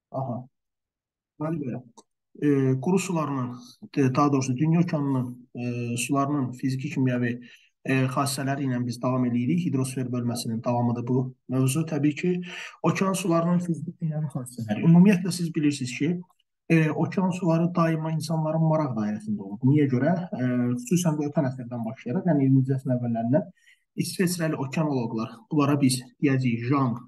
Aha. Deməli belə. Quru sularının, daha doğrusu dünya okeanının sularının fiziki kimyəvi xassələri ilə biz davam edirik. Hidrosfer bölməsinin davamıdır bu mövzu. Təbii ki, okean sularının fiziki kimyəvi xassələri. Ümumiyyətlə siz bilirsiniz ki, okean suları daima insanların maraq dairəsində olur. Niyə görə? Xüsusən də ötən əsrdən başlayaraq, yəni 20-ci əsrin əvvəllərindən İsveçrəli okeanoloqlar, bunlara biz deyəcəyik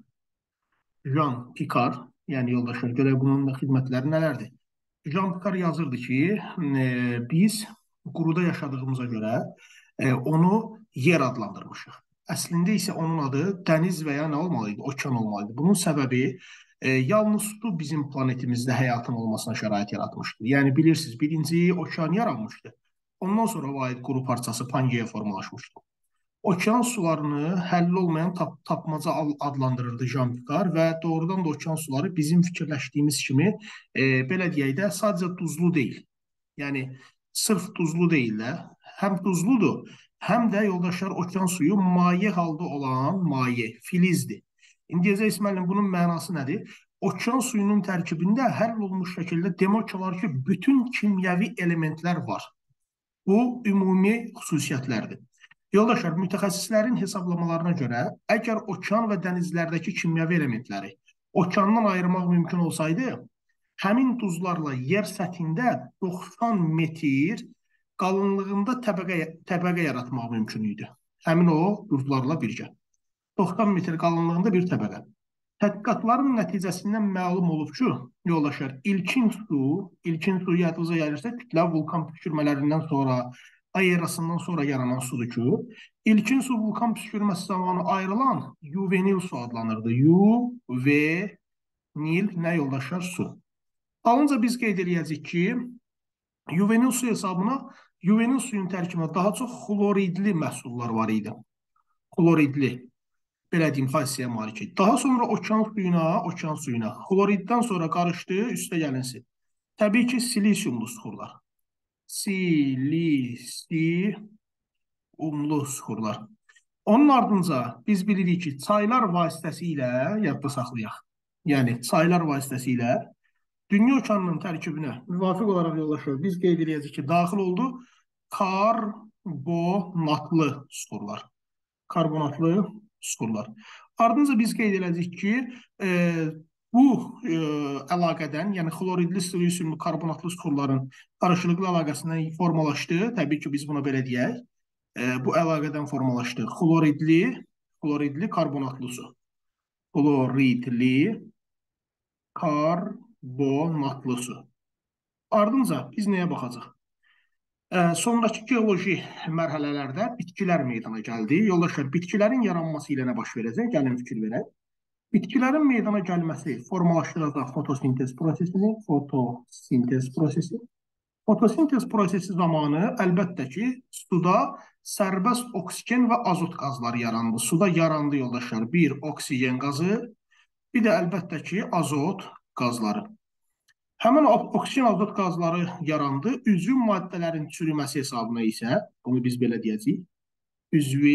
Jean Picard, yəni yoldaşlar, görək bunun da xidmətləri nələrdir? Jean Picard yazırdı ki, biz quruda yaşadığımıza görə onu yer adlandırmışıq. Əslində isə onun adı dəniz və ya nə olmalı idi? Okean olmalı idi. Bunun səbəbi yalnız su bizim planetimizdə həyatın olmasına şərait yaratmışdı. Yəni bilirsiniz, birinci okean yaranmışdı. Ondan sonra o aid quru parçası Pangeya formalaşmışdı. Okean sularını həlli olmayan tapmaca adlandırırdı Jean Picard və doğrudan da okean suları bizim fikirləşdiyimiz kimi belə deyək də sadəcə duzlu deyil. Yəni sırf duzlu deyil də, həm duzludur, həm də yoldaşlar okean suyu maye halda olan maye, filizdir. İndi deyəcəksiniz müəllim bunun mənası nədir? Okean suyunun tərkibində həll olunmuş şəkildə demək olar ki, bütün kimyəvi elementlər var. Bu ümumi xüsusiyyətlərdir. Yoldaşlar, mütəxəssislərin hesablamalarına görə, əgər okean və dənizlərdəki kimyəvi elementləri okeandan ayırmaq mümkün olsaydı, həmin duzlarla yer səthində 90 metr qalınlığında təbəqə yaratmaq mümkün idi. Həmin o duzlarla birgə. 90 metr qalınlığında bir təbəqə. Tədqiqatların nəticəsindən məlum olub ki, yoldaşlar, ilkin su yadınıza gəlirsə, kütləvi vulkan püskürmələrindən sonra, aerasından sonra yaranan sudur ki, ilkin su vulkan püskürməsi zamanı ayrılan yuvenil su adlanırdı. Yuvenil nə yoldaşlar? Su. Dalınca biz qeyd edəcəyik ki, yuvenil su hesabına, yuvenil suyun tərkibində daha çox xloridli məhsullar var idi. Xloridli. Belə deyim, xassəyə malik idi. Daha sonra okean suyuna, xloriddən sonra qarışdı, üstə gəlinsin. Təbii ki, silisiumlu suxurlar. Silisiumlu suxurlar. Onun ardınca biz bilirik ki, çaylar vasitəsilə, yadda saxlayaq. Yəni, çaylar vasitəsilə dünya okeanının tərkibinə müvafiq olaraq yollaşıyor. Biz qeyd edəcəyik ki, daxil oldu karbonatlı suxurlar. Karbonatlı suxurlar. Ardınca biz qeyd edəcəyik ki, bu əlaqədən, yəni xloridli silisiumlu karbonatlı suxurların qarşılıqlı əlaqəsindən formalaşdı. Təbii ki, biz buna belə deyək. Bu əlaqədən formalaşdı xloridli karbonatlı su. Xloridli karbonatlı su. Ardınca biz nəyə baxacaq? Sonraki geoloji mərhələlərdə bitkilər meydana gəldi. Yoldaşlar, bitkilərin yaranması ilə nə baş verəcək? Gəlin fikir verək. Bitkilərin meydana gəlməsi formalaşdıracaq fotosintez prosesi. Fotosintez prosesi zamanı əlbəttə ki, suda sərbəst oksigen və azot qazları yarandı. Suda yarandı yoldaşlar bir oksigen qazı, bir də əlbəttə ki, azot qazları. Həmin oksigen azot qazları yarandı. Üzvü maddələrin çürüməsi hesabına isə, bunu biz belə deyəcəyik, üzvü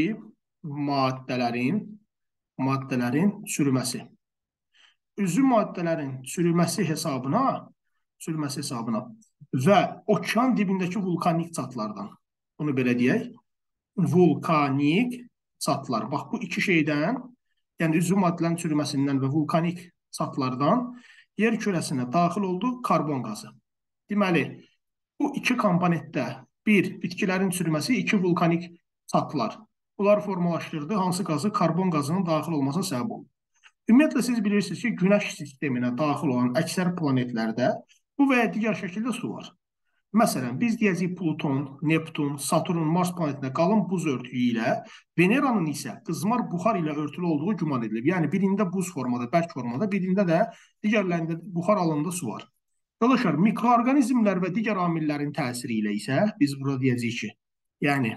maddələrin çürüməsi. Üzvü maddələrin çürüməsi hesabına və okean dibindəki vulkanik çatlardan, bunu belə deyək, vulkanik çatlar. Bax, bu iki şeydən, yəni üzvü maddələrin çürüməsindən və vulkanik çatlardan yer kürəsinə daxil oldu karbon qazı. Deməli, bu iki komponentdə bir, bitkilərin çürüməsi, iki vulkanik çatlar. Bunlar formalaşdırdı, hansı qazı? Karbon qazının daxil olmasına səbəb oldu. Ümumiyyətlə, siz bilirsiniz ki, Günəş sisteminə daxil olan əksər planetlərdə bu və ya digər şəkildə su var. Məsələn, biz deyəcəyik Pluton, Neptun, Saturn, Mars planetində qalın buz örtüyü ilə, Veneranın isə qızmar buxar ilə örtülü olduğu güman edilib. Yəni, birində buz formada, bərk formada, birində də digərlərində buxar halında su var. Yoldaşlar, mikroorqanizmlər və digər amillərin təsiri ilə isə biz burada deyəcəyik ki, yəni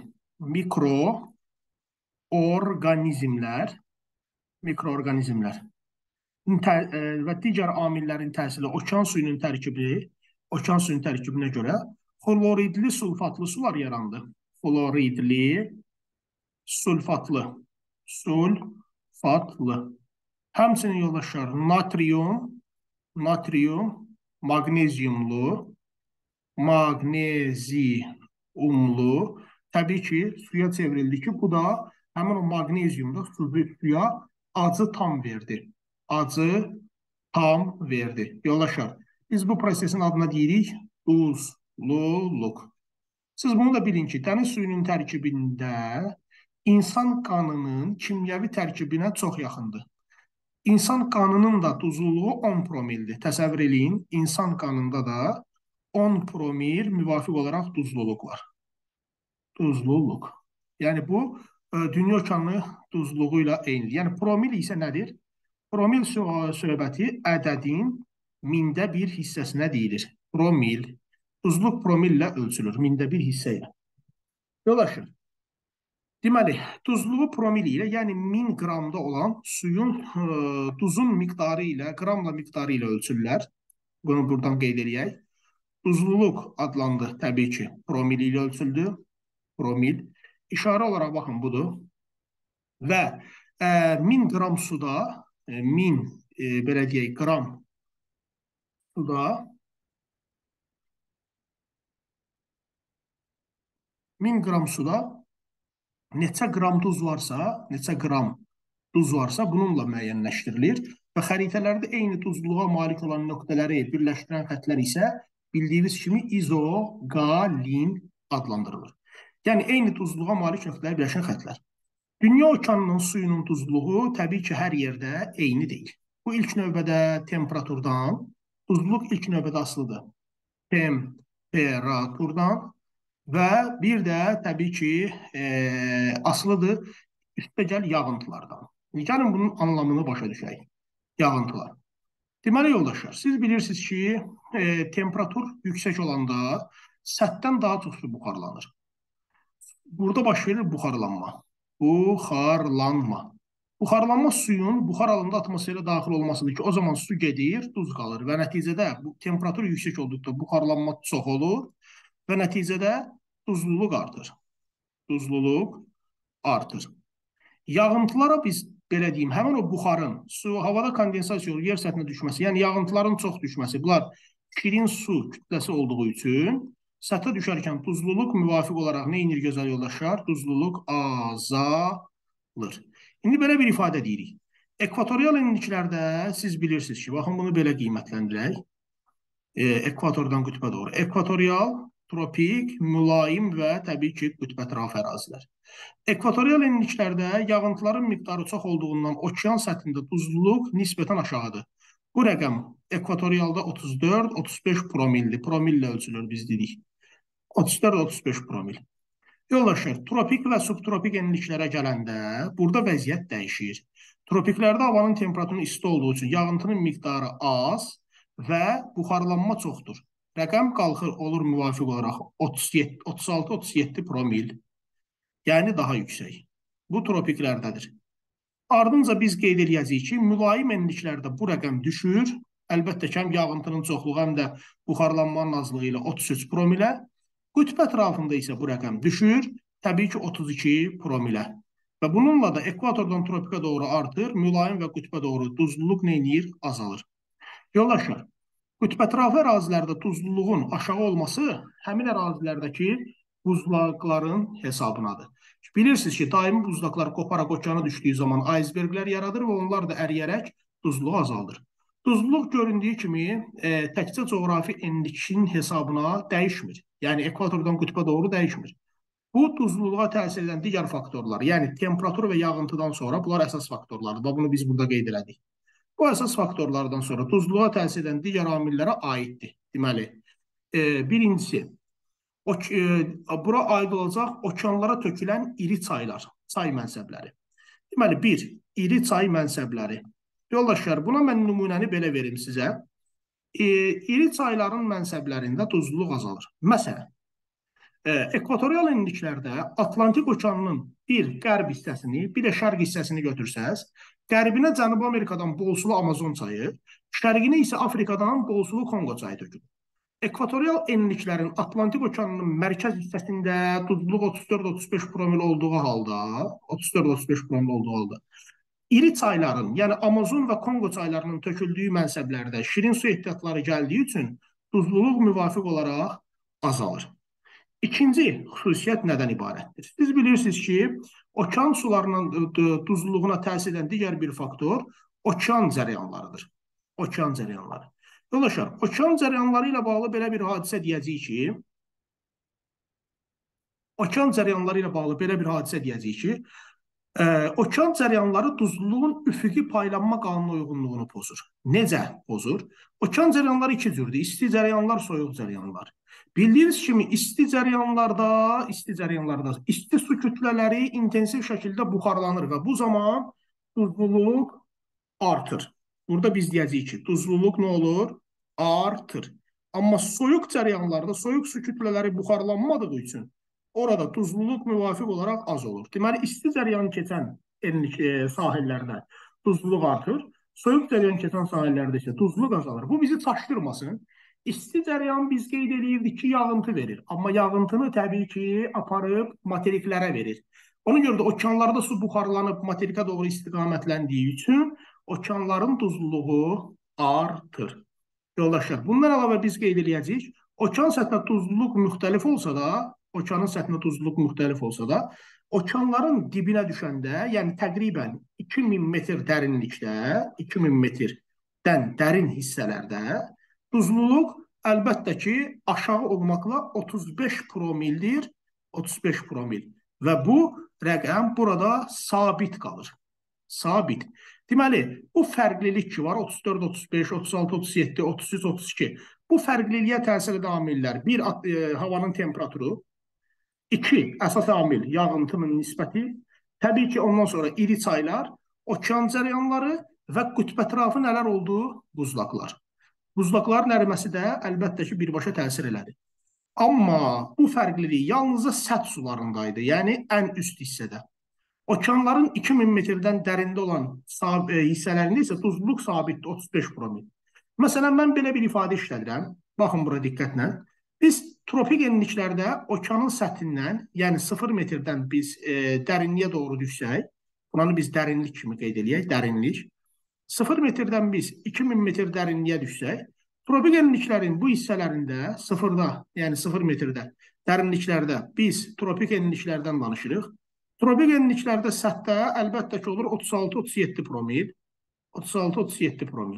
mikroorqanizmlər və digər amillərin təsiri okean suyunun tərkibinə görə xloridli sulfatlı sular yarandı. Xloridli sulfatlı. Həmçinin yoldaşlar, natrium natrium, magnezyumlu, magneziumlu təbii ki, suya çevrildi ki, bu da həmin o magnezyumda suya acı tam verdi. Acı tam verdi. Yoldaşlar, biz bu prosesin adına deyirik duzluluq. Siz bunu da bilin ki, dəniz suyunun tərkibində insan qanının kimyəvi tərkibinə çox yaxındır. İnsan qanının da duzluluğu 10 promildir. Təsəvvür eləyin, insan qanında da 10 promil müvafiq olaraq duzluluq var. Duzluluq. Yəni bu dünya okeanı duzluğu ilə eynidir. Yəni promil isə nədir? Promil söhbəti ədədin mində bir hissəsinə deyilir. Promil. Duzluq promillə ölçülür. Mində bir hissə ilə. Yoldaşlar. Deməli, duzluğu promil ilə, yəni 1000 qramda olan suyun duzun miqdarı ilə, qramla miqdarı ilə ölçürlər. Bunu buradan qeyd edək. Duzluluq adlandı, təbii ki, promil ilə ölçüldü. Promil. İşarə olaraq baxın budur. Və 1000 qram suda, 1000 belə deyək, qram suda 1000 qram suda neçə qram duz varsa, bununla müəyyənləşdirilir və xəritələrdə eyni duzluğa malik olan nöqtələri birləşdirən xətlər isə bildiyiniz kimi izoqalin adlandırılır. Yəni, eyni duzluğa malik nöqtələri birləşən xətlər. Dünya okeanının suyunun duzluğu təbii ki, hər yerdə eyni deyil. Bu ilk növbədə temperaturdan, duzluq ilk növbədə asılıdır. Temperaturdan və bir də təbii ki, asılıdır üstəgəl yağıntılardan. Gəlin bunun anlamını başa düşək. Yağıntılar. Deməli, yoldaşlar, siz bilirsiniz ki, temperatur yüksək olanda səthdən daha çox su buxarlanır. Burada baş verir buxarlanma. Buxarlanma suyun buxar halında atmosferə daxil olmasıdır ki, o zaman su gedir, duz qalır və nəticədə temperatur yüksək olduqda buxarlanma çox olur və nəticədə duzluluq artır. Duzluluq artır. Yağıntılara biz belə deyim, həmin o buxarın havada kondensasiya olur, yer səthinə düşməsi, yəni yağıntıların çox düşməsi, bunlar şirin su kütləsi olduğu üçün səthə düşərkən duzluluq müvafiq olaraq nə inir gözəl yoldaşlar? Duzluluq azalır. İndi belə bir ifadə deyirik. Ekvatorial enliklərdə siz bilirsiniz ki, baxın bunu belə qiymətləndirək. Ekvatordan qütbə doğru. Ekvatorial, tropik, mülayim və təbii ki, qütbətərafə ərazilər. Ekvatorial enliklərdə yağıntıların miqdarı çox olduğundan okean səthində duzluluq nisbətən aşağıdır. Bu rəqəm ekvatorialda 34-35 promildir. Promillə ölçülür, biz dedik. 34-35 promil. Yoldaşlar, tropik və subtropik enliklərə gələndə burada vəziyyət dəyişir. Tropiklərdə havanın temperatürünün isti olduğu üçün yağıntının miqdarı az və buxarlanma çoxdur. Rəqəm qalxır, olur müvafiq olaraq 36-37 promil. Yəni daha yüksək. Bu tropiklərdədir. Ardınca biz qeyd edəcəyik ki, mülayim enliklərdə bu rəqəm düşür. Əlbəttə ki, həm yağıntının çoxluğu, həm də buxarlanmanın azlığı ilə 33 promilə. Qütb ətrafında isə bu rəqəm düşür, təbii ki, 32 promilə. Və bununla da ekvatordan tropikə doğru artır, mülayim və qütbə doğru duzluluq neynir? Azalır. Yoldaşlar, qütbətərafə ərazilərdə duzluluğun aşağı olması həmin ərazilərdəki buzlaqların hesabınadır. Bilirsiniz ki, daimi buzlaqlar qoparaq okeana düşdüyü zaman aysberqlər yaradır və onlar da əriyərək duzluğu azaldır. Duzluluq göründüyü kimi təkcə coğrafi enlikin hesabına dəyişmir. Yəni, ekvatordan qütbə doğru dəyişmir. Bu, duzluluğa təsir edən digər faktorlar, yəni temperatur və yağıntıdan sonra bunlar əsas faktorlardır. Bunu biz burada qeyd elədik. Bu əsas faktorlardan sonra duzluluğa təsir edən digər amillərə aiddir. Deməli, birincisi, bura aid olacaq okeanlara tökülən iri çaylar, çay mənsəbləri. Deməli, bir, iri çay mənsəbləri. Yoldaşlar, buna mən nümunəni belə verim sizə. İri çayların mənsəblərində duzluluq azalır. Məsələn, ekvatorial enliklərdə Atlantik okeanının bir qərb hissəsini, bir də şərq hissəsini götürsəz, qərbinə Cənubi Amerikadan bolsulu Amazon çayı, şərqinə isə Afrikadan bolsulu Kongo çayı tökülür. Ekvatorial enliklərin Atlantik okeanının mərkəz hissəsində duzluluq 34-35 promil olduğu halda, İri çayların, yəni Amazon və Kongo çaylarının töküldüyü mənsəblərdə şirin su ehtiyatları gəldiyi üçün duzluluq müvafiq olaraq azalır. İkinci xüsusiyyət nədən ibarətdir? Siz bilirsiniz ki, okean sularının duzluluğuna təsir edən digər bir faktor okean cərəyanlarıdır. Okean cərəyanları. Yoldaşlar, okean cərəyanları ilə bağlı belə bir hadisə deyəcəyik ki, okean cərəyanları ilə bağlı belə bir hadisə deyəcəyik ki, okean cərəyanları duzluluğun üfüqi paylanma qanuna uyğunluğunu pozur. Necə pozur? Okean cərəyanları iki cürdür. İsti cərəyanlar, soyuq cərəyanlar. Bildiyiniz kimi isti cərəyanlarda isti su kütlələri intensiv şəkildə buxarlanır və bu zaman duzluluq artır. Burada biz deyəcəyik ki, duzluluq nə olur? Artır. Amma soyuq cərəyanlarda soyuq su kütlələri buxarlanmadığı üçün orada duzluluq müvafiq olaraq az olur. Deməli, isti cərəyan keçən sahillərdə duzluluq artır, soyuq cərəyan keçən sahillərdə isə duzluluq azalır. Bu bizi çaşdırmasın. İsti cərəyan biz qeyd edirdik ki, yağıntı verir. Amma yağıntını təbii ki, aparıb materiklərə verir. Ona görə də okeanlarda su buxarlanıb materikə doğru istiqamətləndiyi üçün okeanların duzluluğu artır. Yoldaşlar, bundan əlavə biz qeyd edəcəyik. Okean səthində duzluluq müxtəlif olsa da, okeanın səthində duzluluq müxtəlif olsa da, okeanların dibinə düşəndə, yəni təqribən 2000 metr dərinlikdə, 2000 metrdən dərin hissələrdə duzluluq əlbəttə ki, aşağı olmaqla 35 promildir, 35 promil. Və bu rəqəm burada sabit qalır. Sabit. Deməli, bu fərqlilik ki var, 34, 35, 36, 37, 33, 32, bu fərqliliyə təsir edən amillər, bir, havanın temperaturu, iki, əsas amil, yağıntının nisbəti, təbii ki, ondan sonra iri çaylar, okean cərəyanları və qütb ətrafı nələr olduğu buzlaqlar. Buzlaqların əriməsi də əlbəttə ki, birbaşa təsir elədi. Amma bu fərqlilik yalnızca səth sularındaydı, yəni ən üst hissədə. Okeanların 2000 metrdən dərində olan hissələrində isə duzluluq sabitdir, 35 promil. Məsələn, mən belə bir ifadə işlədirəm. Baxın bura diqqətlə. Biz tropik enliklərdə okeanın səthindən, yəni 0 metrdən biz dərinliyə doğru düşsək, buranı biz dərinlik kimi qeyd edək, dərinlik. 0 metrdən biz 2000 metr dərinliyə düşsək, tropik enliklərin bu hissələrində, sıfırda, yəni 0 metrdə dərinliklərdə biz tropik enliklərdən danışırıq. Tropik enliklərdə səthdə əlbəttə ki, olur 36-37 promil. 36-37 promil.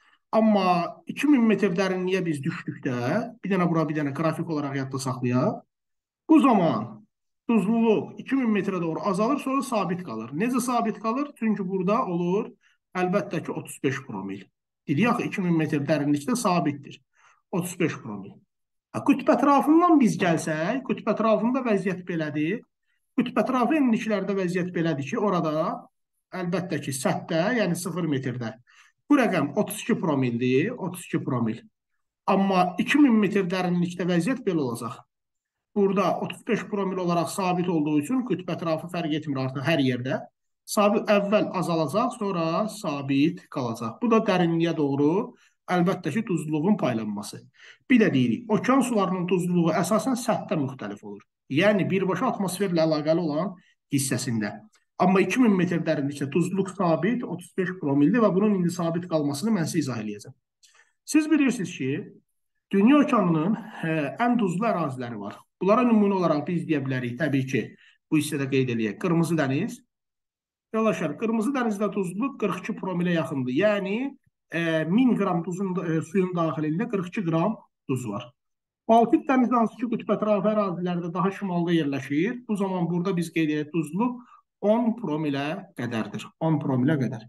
Amma 2000 metr dərinliyə biz düşdükdə, bir dənə bura, bir dənə qrafik olaraq yadda saxlayaq. Bu zaman duzluluq 2000 metrə doğru azalır, sonra sabit qalır. Necə sabit qalır? Çünki burada olur, əlbəttə ki, 35 promil. Dedik axı, 2000 metr dərinlikdə sabitdir. 35 promil. Qütb ətrafından biz gəlsək, qütb ətrafında vəziyyət belədir. Qütb ətrafı enliklərdə vəziyyət belədir ki, orada əlbəttə ki, səthdə, yəni 0 metrdə bu rəqəm 32 promildir, 32 promil. Amma 2000 metr dərinlikdə vəziyyət belə olacaq. Burada 35 promil olaraq sabit olduğu üçün qütb ətrafı fərq etmir artıq hər yerdə. Sabit əvvəl azalacaq, sonra sabit qalacaq. Bu da dərinliyə doğru əlbəttə ki, duzluluğun paylanması. Bir də deyirik, okean sularının duzluluğu əsasən səthdə müxtəlif olur. Yəni, birbaşa atmosferlə əlaqəli olan hissəsində. Amma 2000 metr dərinlikdə duzluluq sabit 35 promildir və bunun indi sabit qalmasını mən sizə izah edəcəm. Siz bilirsiniz ki, dünya okeanının ən duzlu əraziləri var. Bunlara nümunə olaraq biz deyə bilərik, təbii ki, bu hissədə qeyd edək. Qırmızı dəniz. Yoldaşlar, Qırmızı dənizdə duzluluq 42 promilə yaxındır. Yəni, 1000 qram suyun daxilində 42 qram duz var. Baltik dənizi hansı ki, qütb ətrafı ərazilərdə daha şimalda yerləşir. Bu zaman burada biz qeyd edək, duzluluq 10 promilə qədərdir. 10 promilə qədər.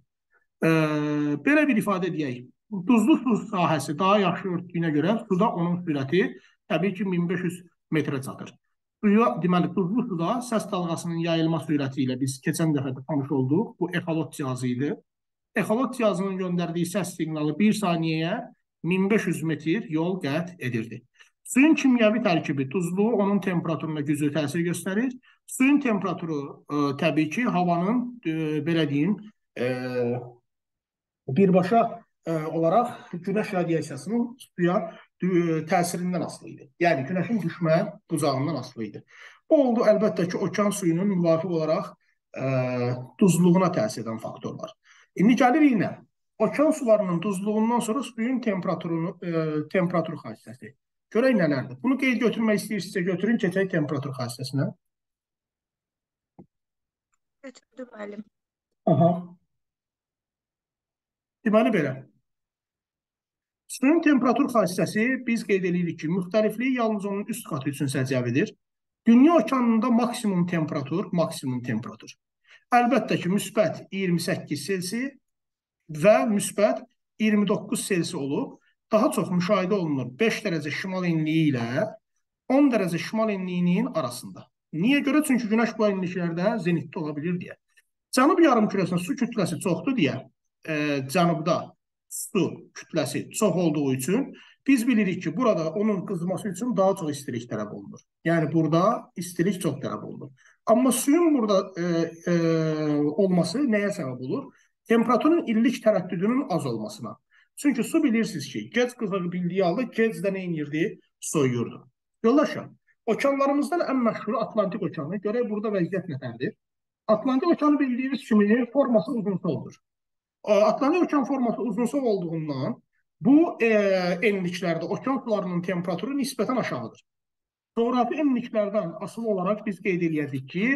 Belə bir ifadə deyək. Duzlu su sahəsi daha yaxşı örtdüyünə görə suda onun sürəti təbii ki, 1500 metrə çatır. Deməli, duzlu suda səs dalğasının yayılma sürəti ilə biz keçən dəfə də tanış olduq. Bu exolot cihazı idi. Exolot cihazının göndərdiyi səs siqnalı 1 saniyəyə 1500 metr yol qət edirdi. Suyun kimyəvi tərkibi, duzluğu onun temperaturuna güclü təsir göstərir. Suyun temperaturu təbii ki, havanın, belə deyim, birbaşa olaraq günəş radiasiyasının suya təsirindən asılı idi. Yəni, günəşin düşmə bucağından asılı idi. Bu oldu, əlbəttə ki, okean suyunun müvafiq olaraq duzluğuna təsir edən faktorlar. İndi gəlirik nə? Okean sularının duzluğundan sonra suyun temperatur xassəsi. Görək nələrdir? Bunu qeyd götürmək istəyirsinizsə götürün, keçək temperatur xassəsinə. Götürdüm müəllim. Aha. Deməli belə. Suyun temperatur xassəsi biz qeyd edirik ki, müxtəlifliyi yalnız onun üst qatı üçün səciyyəvidir. Dünya okeanında maksimum temperatur. Əlbəttə ki, müsbət 28 Selsi və müsbət 29 Selsi olub. Daha çox müşahidə olunur 5 dərəcə şimal enliyi ilə 10 dərəcə şimal enliyinin arasında. Niyə görə? Çünki günəş bu enliklərdə zenitdə ola bilir deyə. Cənub yarımkürəsində su kütləsi çoxdur deyə, cənubda su kütləsi çox olduğu üçün biz bilirik ki, burada onun qızması üçün daha çox istilik tələb olunur. Yəni, burada istilik çox tələb olunur. Amma suyun burada olması nəyə səbəb olur? Temperaturun illik tərəddüdünün az olmasına. Çünki su bilirsiniz ki, gec qızağı bildiyi halda gec də nə edirdi? Soyuyurdu. Yoldaşlar, okeanlarımızdan ən məşhuru Atlantik okeanı. Görək burada vəziyyət nətərdir? Atlantik okeanı bildiyiniz kimi forması uzunsovdur. Atlantik okean forması uzunsov olduğundan bu enliklərdə okean sularının temperaturu nisbətən aşağıdır. Coğrafi enliklərdən asılı olaraq biz qeyd edəcəyik ki,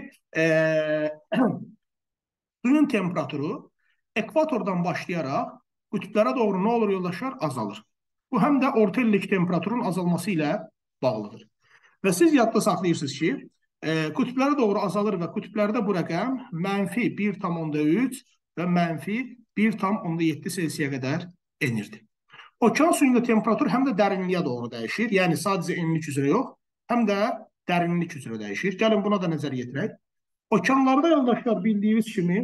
suyun temperaturu ekvatordan başlayaraq qütblərə doğru nə olur yoldaşlar? Azalır. Bu həm də orta illik temperaturun azalması ilə bağlıdır. Və siz yadda saxlayırsınız ki, qütblərə doğru azalır və qütblərdə bu rəqəm -1,3 və -1,7 Selsiyə qədər enirdi. Okean suyunda temperatur həm də dərinliyə doğru dəyişir. Yəni, sadəcə enlik üzrə yox, həm də dərinlik üzrə dəyişir. Gəlin buna da nəzər yetirək. Okeanlarda yoldaşlar bildiyiniz kimi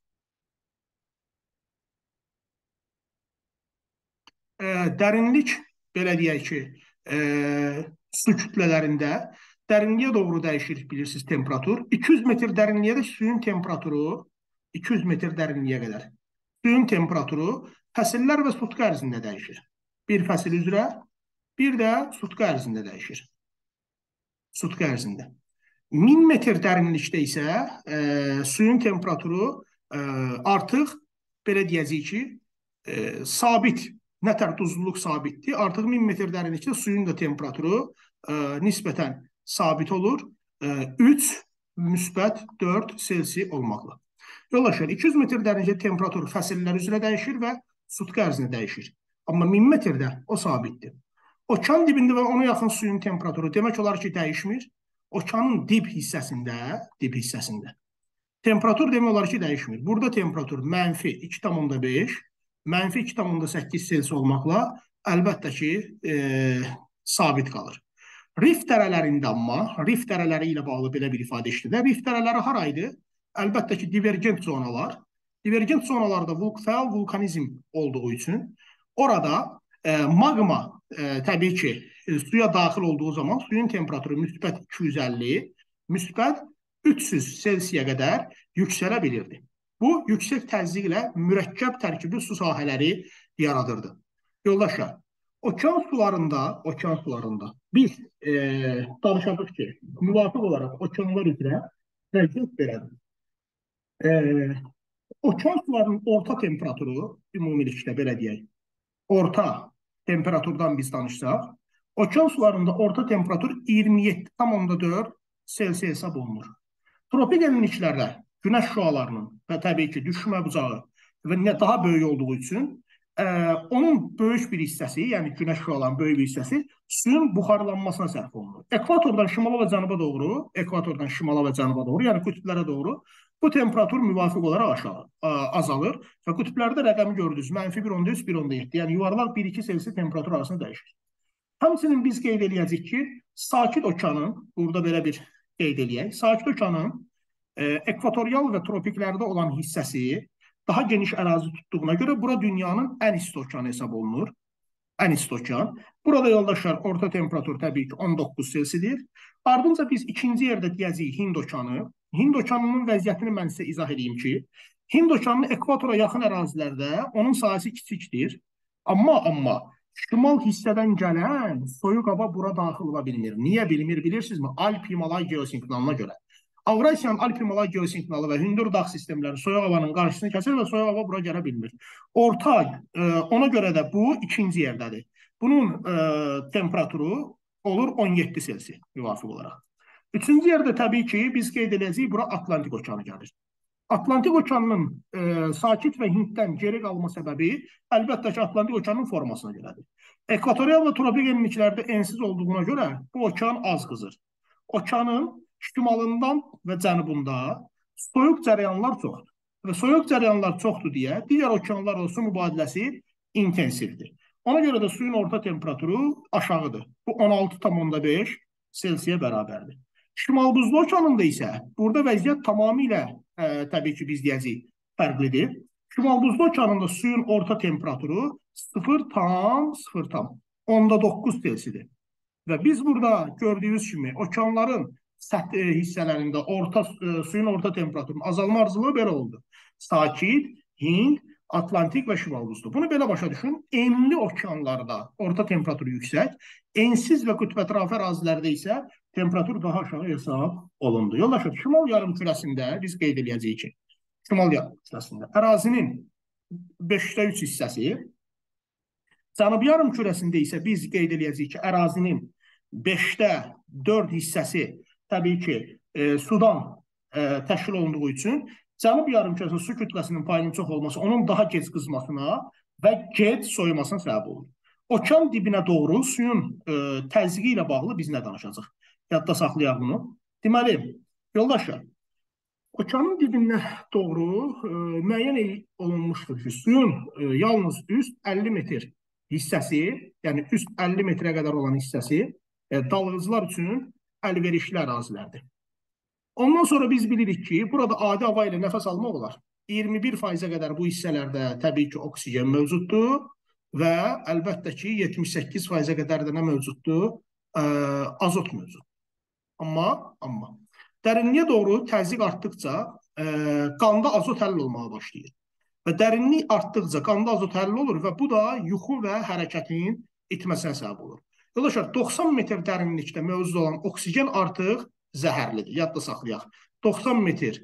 dərinlik, belə deyək ki, su kütlələrində dərinliyə doğru dəyişir, bilirsiniz, temperatur. 200 metr dərinliyə də suyun temperaturu 200 metr dərinliyə qədər. Suyun temperaturu fəsillər və sutka ərzində dəyişir. Bir fəsil üzrə, bir də sutka ərzində dəyişir. Sutka ərzində. 1000 metr dərinlikdə isə suyun temperaturu artıq, belə deyəcəyik ki, sabit, nətər duzluluq sabitdir. Artıq 1000 metr dərinlikdə suyun da temperaturu nisbətən sabit olur. 3, müsbət 4 Selsi olmaqla. Yoldaşlar, 200 metr dərinlikdə temperatur fəsillər üzrə dəyişir və sutka ərzində dəyişir. Amma 1000 metrdə o sabitdir. Okean dibində və ona yaxın suyun temperaturu demək olar ki, dəyişmir. Okeanın dib hissəsində temperatur demək olar ki, dəyişmir. Burada temperatur -2,5, -2,8 Selsi olmaqla əlbəttə ki, sabit qalır. Rif dərələrində amma, rif dərələri ilə bağlı belə bir ifadə işlədir. Rif dərələri haraydı? Əlbəttə ki, divergent zonalar. Divergent zonalarda fəal vulkanizm olduğu üçün orada magma təbii ki, suya daxil olduğu zaman suyun temperaturu müsbət 250, müsbət 300 Selsiyə qədər yüksələ bilirdi. Bu, yüksək təzyiqlə mürəkkəb tərkibli su sahələri yaradırdı. Yoldaşlar, okean sularında biz danışacaq ki, müvafiq olaraq okeanlar üzrə vəziyyət belədir. Okean sularının orta temperaturu, ümumilikdə belə deyək, orta temperaturdan biz danışsaq, okean sularında orta temperatur 27,4 Selsi hesab olunur. Tropik enliklərdə günəş şüalarının və təbii ki, düşmə bucağı və daha böyük olduğu üçün onun böyük bir hissəsi, yəni günəş şüalarının böyük bir hissəsi suyun buxarlanmasına sərf olunur. Ekvatordan şimala və cənuba doğru, yəni qütblərə doğru bu temperatur müvafiq olaraq azalır və qütblərdə rəqəmi gördünüz, -1,3, 1,7, yəni yuvarlaq 1-2 Selsi temperatur arasında dəyişir. Həmçinin biz qeyd edəcəyik ki, Sakit okeanın, burada belə bir qeyd edək, Sakit okeanın ekvatorial və tropiklərdə olan hissəsi daha geniş ərazi tutduğuna görə bura dünyanın ən isti okeanı hesab olunur. Ən isti okean. Burada yoldaşlar orta temperatur təbii ki 19 Selsidir. Ardınca biz ikinci yerdə deyəcəyik Hind okeanı. Hind okeanının vəziyyətini mən sizə izah edeyim ki, Hind okeanının ekvatora yaxın ərazilərdə onun sahəsi kiçikdir. Amma şimal hissədən gələn soyuq hava bura daxil ola bilmir. Niyə bilmir, bilirsinizmi? Alp-Himalay geosinkronuna görə. Avrasiyanın Alp-Himalay geosinklalı və hündür dağ sistemləri soyuq havanın qarşısını kəsir və soyuq hava bura gələ bilmir. Orta, ona görə də bu ikinci yerdədir. Bunun temperaturu olur 17 Selsi müvafiq olaraq. Üçüncü yerdə təbii ki, biz qeyd edəcəyik, bura Atlantik okeanı gəlir. Atlantik okeanının sakit və Hinddən geri qalma səbəbi əlbəttə ki, Atlantik okeanının formasına görədir. Ekvatorial və tropik enliklərdə ensiz olduğuna görə bu okean az qızır. Okeanın şimalından və cənubunda soyuq cərəyanlar çoxdur. Və soyuq cərəyanlar çoxdur deyə digər okeanlarla su mübadiləsi intensivdir. Ona görə də suyun orta temperaturu aşağıdır. Bu 16,5 Selsiyə bərabərdir. Şimal buzlu okeanında isə burada vəziyyət tamamilə təbii ki, biz deyəcəyik, fərqlidir. Şimal buzlu okeanında suyun orta temperaturu 0,9 Selsidir. Və biz burada gördüyünüz kimi okeanların səthi hissələrində suyun orta temperaturunun azalma arzılığı belə oldu. Sakit, Hind, Atlantik və şimal buzlu. Bunu belə başa düşün. Enli okeanlarda orta temperaturu yüksək, ensiz və qütbətrafı ərazilərdə isə temperatur daha aşağı hesab olundu. Yoldaşlar, şimal yarımkürəsində biz qeyd edəcəyik ki, şimal yarımkürəsində ərazinin 5/3 hissəsi, cənubi yarımkürəsində isə biz qeyd edəcəyik ki, ərazinin 5/4 hissəsi təbii ki, sudan təşkil olunduğu üçün cənub yarımkürəsində su kütləsinin payının çox olması onun daha gec qızmasına və gec soyumasına səbəb olur. Okean dibinə doğru suyun təzyiqi ilə bağlı biz nə danışacaq? Yadda saxlayaq bunu. Deməli, yoldaşlar, okeanın dibinə doğru müəyyən olunmuşdur ki, suyun yalnız üst 50 metr hissəsi, yəni üst 50 metrə qədər olan hissəsi dalğıcılar üçün əlverişli ərazilərdir. Ondan sonra biz bilirik ki, burada adi hava ilə nəfəs almaq olar. 21%-ə qədər bu hissələrdə təbii ki, oksigen mövcuddur və əlbəttə ki, 78%-ə qədər də nə mövcuddur? Azot mövcud. Amma dərinliyə doğru təzyiq artdıqca qanda azot həll olmağa başlayır. Və dərinlik artdıqca qanda azot həll olur və bu da yuxu və hərəkətin itməsinə səbəb olur. Yoldaşlar, 90 metr dərinlikdə mövcud olan oksigen artıq zəhərlidir. Yadda saxlayaq. 90 metr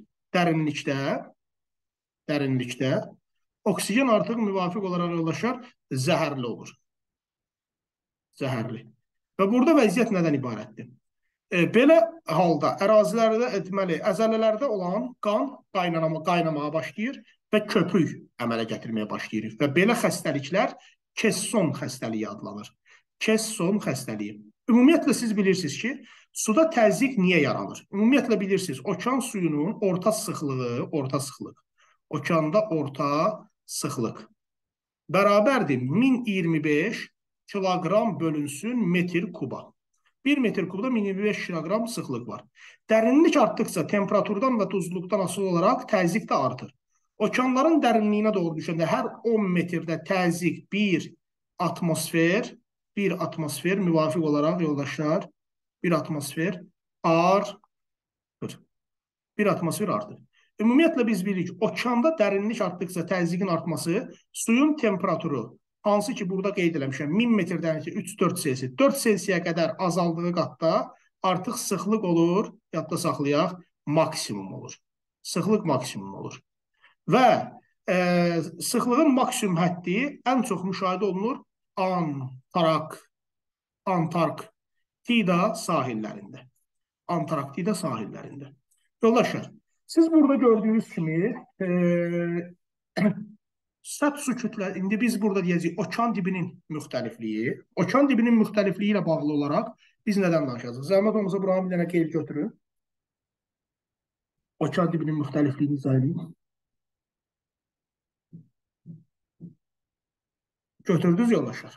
dərinlikdə oksigen artıq müvafiq olaraq yoldaşlar zəhərli olur. Zəhərli. Və burada vəziyyət nədən ibarətdir? Belə halda ərazilərdə, etməli, əzələlərdə olan qan qaynamağa başlayır və köpük əmələ gətirməyə başlayır. Və belə xəstəliklər kesson xəstəliyi adlanır. Kesson xəstəliyi. Ümumiyyətlə siz bilirsiniz ki, suda təzyiq niyə yaranır? Ümumiyyətlə bilirsiniz, okean suyunun orta sıxlıq, okeanda orta sıxlıq bərabərdir 1025 kiloqram bölünsün metr kuba. 1 metr kubda 1025 kiloqram sıxlıq var. Dərinlik artdıqca temperaturdan və duzluqdan asılı olaraq təzyiq də artır. Okeanların dərinliyinə doğru düşəndə hər 10 metrdə təzyiq 1 atmosfer müvafiq olaraq yoldaşlar 1 atmosfer artır. 1 atmosfer artır. Ümumiyyətlə biz bilirik, okeanda dərinlik artdıqca təzyiqin artması suyun temperaturu, hansı ki burada qeyd eləmişəm, 1000 metrdən 3-4 Selsi, 4 Selsiyə qədər azaldığı qatda artıq sıxlıq olur, yadda saxlayaq, maksimum olur. Sıxlıq maksimum olur. Və sıxlığın maksimum həddi ən çox müşahidə olunur Antarktida sahillərində. Antarktida sahillərində. Yoldaşlar, siz burada gördüyünüz kimi səth su kütləsi, indi biz burada deyəcəyik, okean dibinin müxtəlifliyi. Okean dibinin müxtəlifliyi ilə bağlı olaraq biz nədən danışacağıq? Zəhmət olmasa buranı bir dənə qeyd götürün. Okean dibinin müxtəlifliyini izah edin. Götürdünüz yoldaşlar.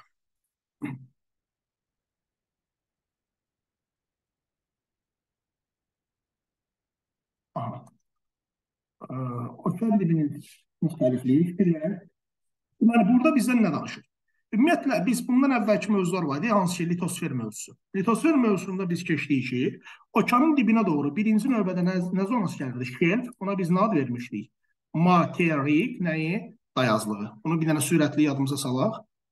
Okean dibinin müxtəlifliyi fikirlər. Deməli, burada bizdən nə danışır? Ümumiyyətlə, biz bundan əvvəlki mövzular var, hansı ki, litosfer mövzusu. Litosfer mövzusunda biz keçdik ki, okeanın dibinə doğru birinci növbədə nə zonası gəlirdi? Şelf, ona biz nə ad vermişdik? Materik, nəyi? Dayazlığı. Bunu bir dənə sürətli yadımıza salaq.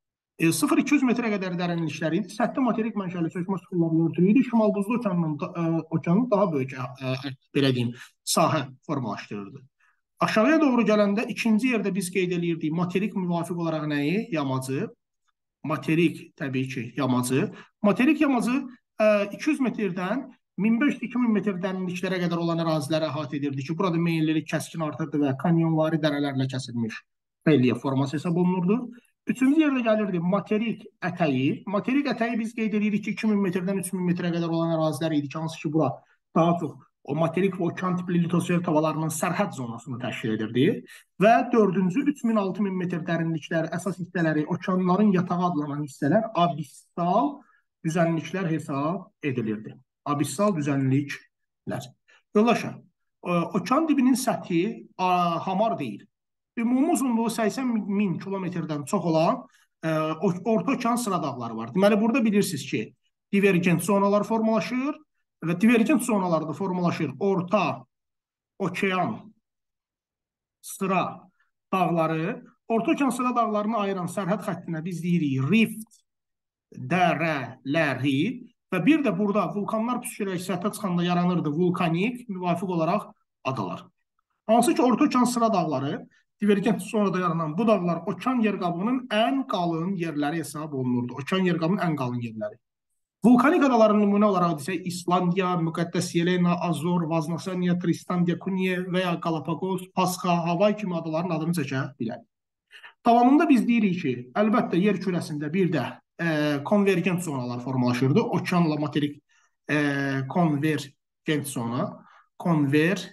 0-200 metrə qədər dərinlikləri idi. Səthdə materik mənşəli çökmə suxurlarla örtülü idi. Şimal Buzlu okeanının daha böyük belə deyim, sahə formalaşdırırdı. Aşağıya doğru gələndə ikinci yerdə biz qeyd edirdik materik müvafiq olaraq nəyi? Yamacı. Materik təbii ki, yamacı. Materik yamacı 200 metrdən 1500-2000 metr dərinliklərə qədər olan əraziləri əhatə edirdi ki, burada meyillilik kəskin artırdı və kanyonvari dərələrlə kəsilmiş relyef forması hesab olunurdu. Üçüncü yerdə gəlirdi materik ətəyi. Materik ətəyi biz qeyd edirik ki, 2000 metrdən 3000 metrə qədər olan ərazilər idi ki, hansı ki, bura daha çox o materik və okean tipli litosfer tavalarının sərhəd zonasını təşkil edirdi. Və dördüncü 3000-6000 metr dərinliklər, əsas hissələri, okeanların yatağı adlanan hissələr abissal düzənliklər hesab edilirdi. Abissal düzənliklər. Yoldaşlar, okean dibinin səthi hamar deyil. Ümumi uzunluğu 80.000 kilometrdən çox olan orta okean sıra dağları var. Deməli, burada bilirsiniz ki, divergent zonalar formalaşır və divergent zonalarda formalaşır orta okean sıra dağları. Orta okean sıra dağlarını ayıran sərhəd xəttinə biz deyirik rift dərələri və bir də burada vulkanlar püskürərək səthə çıxanda yaranırdı vulkanik müvafiq olaraq adalar. Hansı ki, orta okean sıra dağları divergent zonada yaranan bu dağlar okean yerqabının ən qalın yerləri hesab olunurdu. Okean yerqabının ən qalın yerləri. Vulkanik adaların nümunə olaraq desək İslandiya, Müqəddəs Yelena, Azor, Vaznasaniya, Tristan da Cunha və ya Galapagos, Pasxa, Havay kimi adaların adını çəkə bilərik. Davamında biz deyirik ki, əlbəttə yer kürəsində bir də konvergent zonalar formalaşırdı. Okeanla materik konvergent zona, konvergent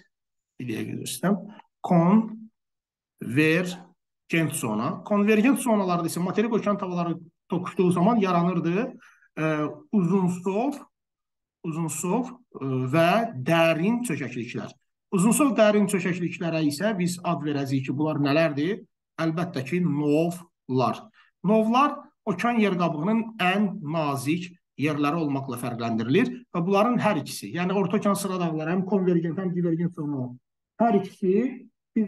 zona. Konvergent zonalarda isə materik okean tavalары toqquşduğu zaman yaranırdı uzunsov və dərin çökəkliklər. Uzunsov dərin çökəkliklərə isə biz ad verəcəyik ki, bunlar nələrdir? Əlbəttə ki, novlar. Novlar okean yerqabığının ən nazik yerləri olmaqla fərqləndirilir və bunların hər ikisi, yəni orta okean sıra dağları, həm konvergent, həm divergent zonalar, hər ikisi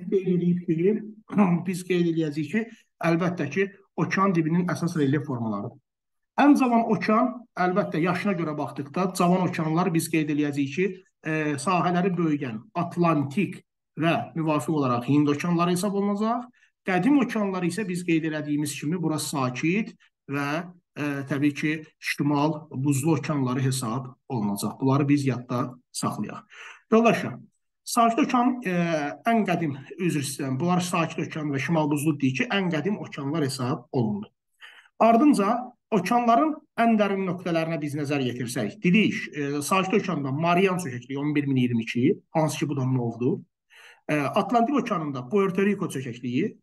biz qeyd edəcəyik ki, əlbəttə ki, okean dibinin əsas relyef formalarıdır. Ən cavan okean, əlbəttə, yaşına görə baxdıqda, cavan okeanlar biz qeyd edəcəyik ki, sahələri böyüyən Atlantik və müvafiq olaraq Hind okeanları hesab olunacaq. Qədim okeanlar isə biz qeyd edədiyimiz kimi, burası sakit və təbii ki, şimal buzlu okeanları hesab olunacaq. Bunları biz yadda saxlayaq. Yoldaşlar, sakit okean ən qədim, üzr istəyirəm, bunlar sakit okean və şimal buzlu deyir ki, ən qədim okeanlar hesab olunur. Ardınca, okeanların ən dərin nöqtələrinə biz nəzər yetirsək, dedik, sakit okeanda Marian çökəkliyi 11022, hansı ki, bu da novdur. Atlantik okeanında Puerto Rico çökəkliyi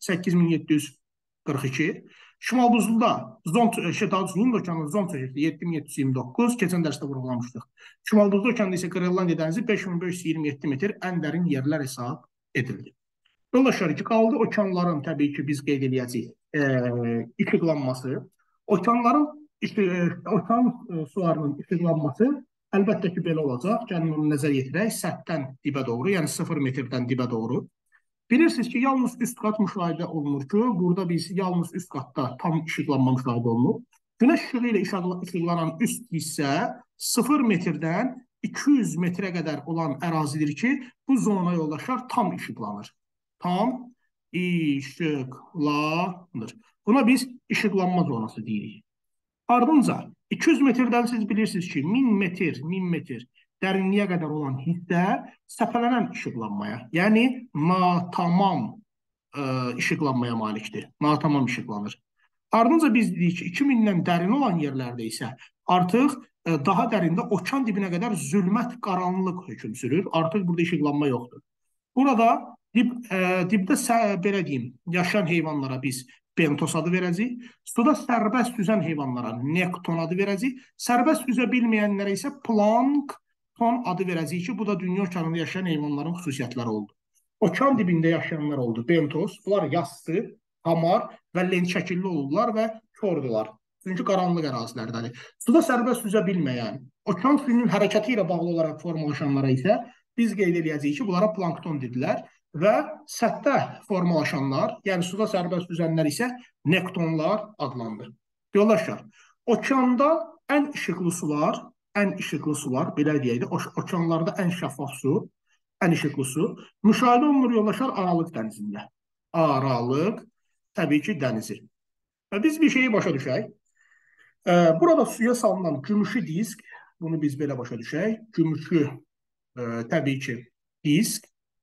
8742, Şimal buzluda Hind okeanında zon çökəkliyi 7729, keçən dərsdə vurğulamışdıq. Şimal buzlu okeanında isə Qrenlandiya dənizi 5527 metr ən dərin yerlər hesab edildi. Yoldaşlar ki, qaldı okeanların təbii ki, biz qeyd edəcəyik işıqlanması. Okean sularının işıqlanması əlbəttə ki, belə olacaq. Gəlin onu nəzər yetirək, səthdən dibə doğru, yəni 0 metrdən dibə doğru. Bilirsiniz ki, yalnız üst qat müşahidə olunur ki, burada biz yalnız üst qatda tam işıqlanma müşahidə olunur. Günəş işığı ilə işıqlanan üst hissə 0 metrdən 200 metrə qədər olan ərazidir ki, bu zona yoldaşlar tam işıqlanır. Tam işıqlanır. Buna biz işıqlanma zonası deyirik. Ardınca 200 metrdən siz bilirsiniz ki, 1000 metr dərinliyə qədər olan hissə səpələnən işıqlanmaya, yəni natamam işıqlanmaya malikdir. Natamam işıqlanır. Ardınca biz dedik ki, 2000-dən dərin olan yerlərdə isə artıq daha dərində okean dibinə qədər zülmət, qaranlıq hökm sürür. Artıq burada işıqlanma yoxdur. Burada dibdə belə deyim, yaşayan heyvanlara biz bentos adı verəcəyik. Suda sərbəst üzən heyvanlara nekton adı verəcəyik. Sərbəst üzə bilməyənlərə isə plankton adı verəcəyik ki, bu da dünya okeanında yaşayan heyvanların xüsusiyyətləri oldu. Okean dibində yaşayanlar oldu. Bentos, bunlar yassı, hamar və lent şəkilli olurlar və kördülər. Çünki qaranlıq ərazilərdədir. Suda sərbəst üzə bilməyən, okean suyunun hərəkəti ilə bağlı olaraq formalaşanlara isə biz qeyd edəcəyik ki, bunlara plankton dedilər. Və səthdə formalaşanlar, yəni suda sərbəst üzənlər isə nektonlar adlanır. Yoldaşlar, okeanda ən işıqlı sular, belə deyək də, okeanlarda ən şəffaf su, ən işıqlı su müşahidə olunur yoldaşlar Aralıq dənizində. Aralıq, təbii ki, dənizi. Və biz bir şeyi başa düşək. Burada suya salınan gümüşü disk, bunu biz belə başa düşək. Gümüşü, təbii ki, disk,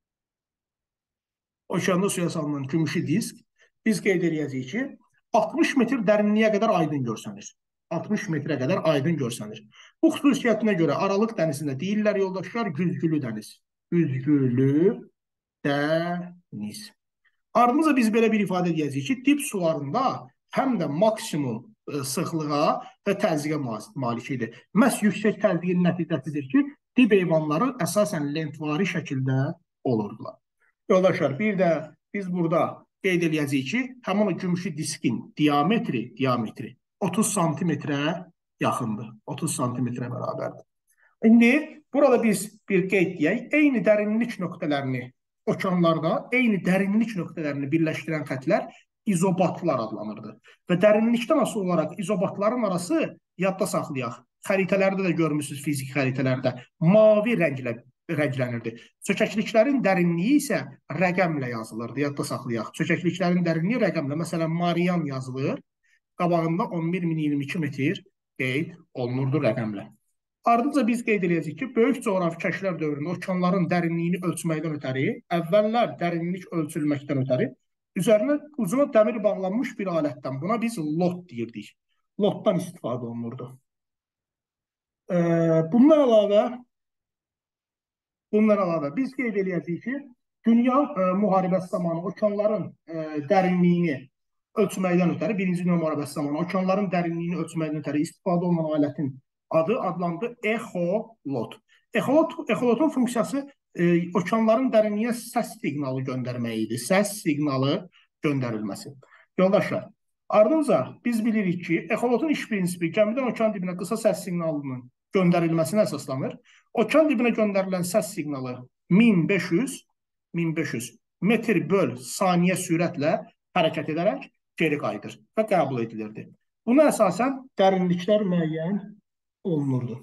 okeanda suya salınan gümüşü disk, biz qeyd edəcəyik ki, 60 metr dərinliyə qədər aydın görsənir. 60 metrə qədər aydın görsənir. Bu xüsusiyyətinə görə Aralıq dənizində deyirlər yoldaşlar güzgülü dəniz. Güzgülü dəniz. Ardımızda biz belə bir ifadə edəcəyik ki, dip sularında həm də maksimum sıxlığa və təzyiqə malik idi. Məhz yüksək təzyiqin nəticəsidir ki, dip heyvanları əsasən lentvari şəkildə olurdular. Yoldaşlar, bir də biz burada qeyd edəcəyik ki, həmin o gümüşü diskin diametri 30 santimetrə yaxındır. 30 santimetrə bərabərdir. İndi burada biz bir qeyd deyək, eyni dərinlik nöqtələrini okeanlarda eyni dərinlik nöqtələrini birləşdirən xətlər izobatlar adlanırdı. Və dərinlikdən asılı olaraq izobatların arası, yadda saxlayaq, xəritələrdə də görmürsünüz, fizik xəritələrdə mavi rənglənirdi. Çökəkliklərin dərinliyi isə rəqəmlə yazılırdı, yadda saxlayaq. Çökəkliklərin dərinliyi rəqəmlə, məsələn, Marian yazılır, qabağında 11.022 metr qeyd olunurdu rəqəmlə. Ardınca biz qeyd edəcəyik ki, böyük coğrafi kəşflər dövründə okeanların dərinliyini ölçməkdən ötəri, əvvəllər dərinlik ölçülməkdən ötəri, üzərinə ucuna dəmir bağlanmış bir alətdən, buna biz lot deyirdik. Lotdan istifadə olunurdu. Bundan əlavə biz qeyd edəcəyik ki, dünya müharibəsi zamanı okeanların dərinliyini ölçməkdən ötəri, birinci dünya müharibəsi zamanı okeanların dərinliyini ölçməkdən ötəri istifadə olunan alətin adı adlandı echolot. Echolotun funksiyası okeanların dərinliyə səs siqnalı göndərmək idi. Səs siqnalı göndərilməsi. Yoldaşlar, ardınca biz bilirik ki, echolotun iş prinsipi gəmidən okean dibinə qısa səs siqnalının göndərilməsinə əsaslanır. Okean dibinə göndərilən səs siqnalı 1500 metr böl saniyə sürətlə hərəkət edərək geri qayıdır və qəbul edilirdi. Buna əsasən dərinliklər müəyyən olunurdu.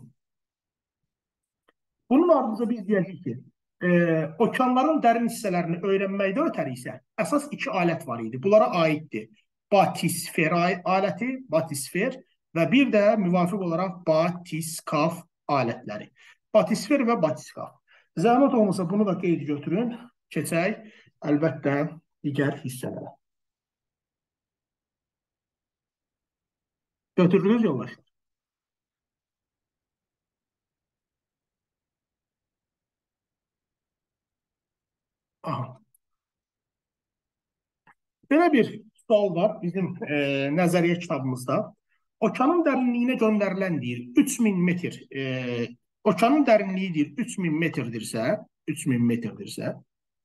Bunun ardınca biz deyəcəyik ki, okeanların dərin hissələrini öyrənməkdə ötəri isə əsas iki alət var idi. Bunlara aiddir batisfer aləti, batisfer və bir də müvafiq olaraq batiskaf alətləri. Batisfer və batiskaf. Zəhmət olmasa bunu da qeyd götürün, keçək əlbəttə digər hissələrə. Götürdünüz yoldaşlar. Aha. Belə bir sual var bizim nəzəriyyə kitabımızda. Okeanın dərinliyinə göndərilən deyir 3000 metr. Okeanın dərinliyi deyir 3000 metrdirsə,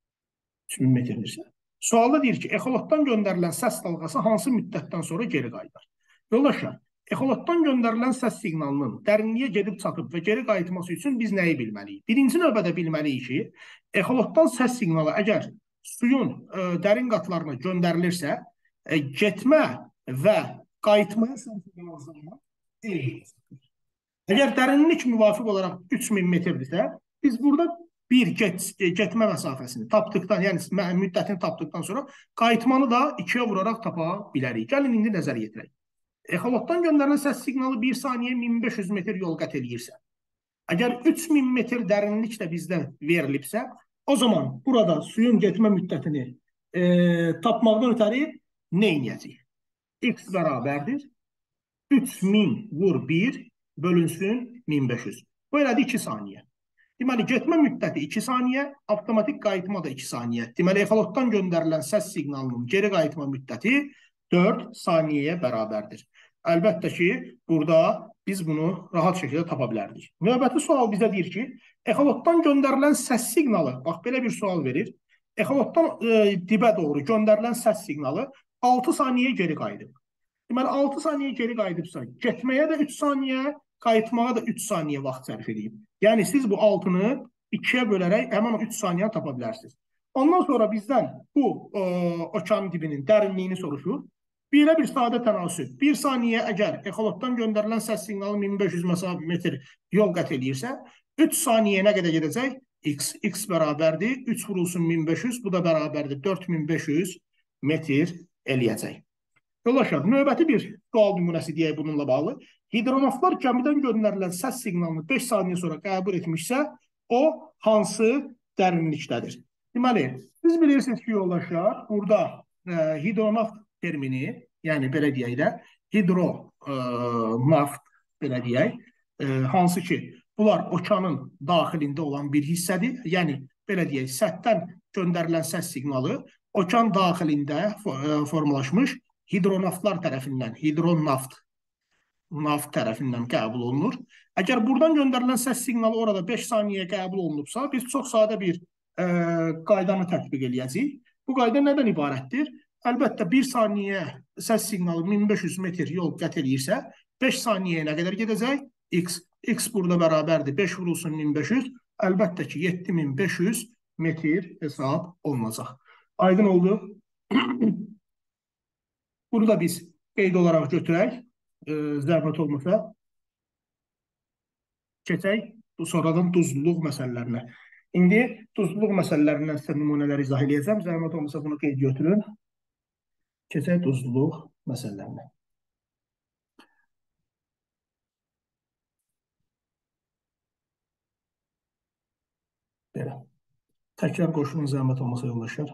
sualda deyir ki, echolotdan göndərilən səs dalğası hansı müddətdən sonra geri qayıdır? Yoldaşlar, echolotdan göndərilən səs siqnalının dərinliyə gedib çatıb və geri qayıtması üçün biz nəyi bilməliyik? Birinci növbədə bilməliyik ki, echolotdan səs siqnalı əgər suyun dərin qatlarına göndərilirsə, getmə və qayıtmaya səs siqnalı zamanı eynidir. Əgər dərinlik müvafiq olaraq 3000 metrdirsə, biz burada bir getmə məsafəsini tapdıqdan, yəni müddətini tapdıqdan sonra qayıtmanı da 2-yə vuraraq tapa bilərik. Gəlin indi nəzər yetirək. Echolotdan göndərilən səs siqnalı 1 saniyə 1500 metr yol qət edirsə, əgər 3000 metr dərinlik də bizdə verilibsə, o zaman burada suyun getmə müddətini tapmaqdan ötəri nə edəcəyik? X bərabərdir 3000 vur 1 bölünsün 1500. Bu elədir 2 saniyə. Deməli, getmə müddəti 2 saniyə, avtomatik qayıtma da 2 saniyə. Deməli, echolotdan göndərilən səs siqnalının geri qayıtma müddəti 4 saniyəyə bərabərdir. Əlbəttə ki, burada biz bunu rahat şəkildə tapa bilərdik. Növbəti sual bizə deyir ki, echolotdan göndərilən səs siqnalı, bax, belə bir sual verir. Echolotdan dibə doğru göndərilən səs siqnalı 6 saniyəyə geri qayıdıb. Deməli, 6 saniyə geri qayıdıbsa, getməyə də 3 saniyə, qayıtmağa da 3 saniyə vaxt sərf edib. Yəni, siz bu 6-nı 2-yə bölərək həmən 3 saniyə tapa bilərsiniz. Ondan sonra bizdən bu okean dibinin dərinliyini soruşur. Belə bir sadə tənasüb. Bir saniyə əgər exolotdan göndərilən səs siqnalı 1500 metr yol qət edirsə, 3 saniyə nə qədər gedəcək? X bərabərdir. 3 vurulsun 1500, bu da bərabərdir 4500 metr eləyəcək. Yoldaşlar, növbəti bir sual nümunəsi deyək bununla bağlı. Hidronavtlar gəmidən göndərilən səs siqnalını 5 saniyə sonra qəbul etmişsə, o hansı dərinlikdədir? Deməli, siz bilirsiniz ki, yoldaşlar, burada hidronaft termini, yəni belə deyək də, hidronaft, belə deyək, hansı ki, bunlar okeanın daxilində olan bir hissədir. Yəni, belə deyək, səthdən göndərilən səs siqnalı okean daxilində formalaşmış hidronaftlar tərəfindən, naft tərəfindən qəbul olunur. Əgər buradan göndərilən səs siqnalı orada 5 saniyə qəbul olunubsa, biz çox sadə bir qaydanı tətbiq eləyəcəyik. Bu qayda nədən ibarətdir? Əlbəttə, 1 saniyə səs siqnalı 1500 metr yol qət edirsə, 5 saniyəyə nə qədər gedəcək? X. X burada bərabərdir. 5 vurulsun 1500. Əlbəttə ki, 7500 metr hesab olunacaq. Aydın oldu. Bunu da biz qeyd olaraq götürək. Zəhmət olmasa. Keçək sonradan duzluluq məsələlərinə. İndi duzluluq məsələlərindən sizə nümunələri izah edəcəm. Zəhmət olmasa bunu qeyd götürün. Keçək duzluluq məsələlərinə. Belə. Təkrar qoşulun zəhmət olmasa yoldaşlar.